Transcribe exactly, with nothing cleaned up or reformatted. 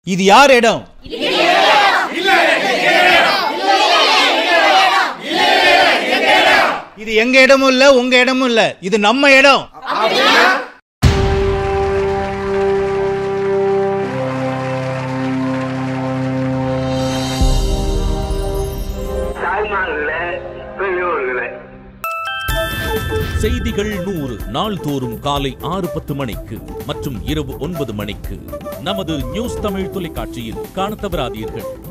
இது யார் இடம்? இது எங்க இடமும் இல்ல, உங்க இடமும் இல்ல, இது நம்ம இடம். செய்திகள் நூறு நாள்தோறும் காலை ஆறு பத்து மணிக்கு மற்றும் இரவு ஒன்பது மணிக்கு நமது நியூஸ் தமிழ் தொலைக்காட்சியில் காணத் தவறாதீர்கள்.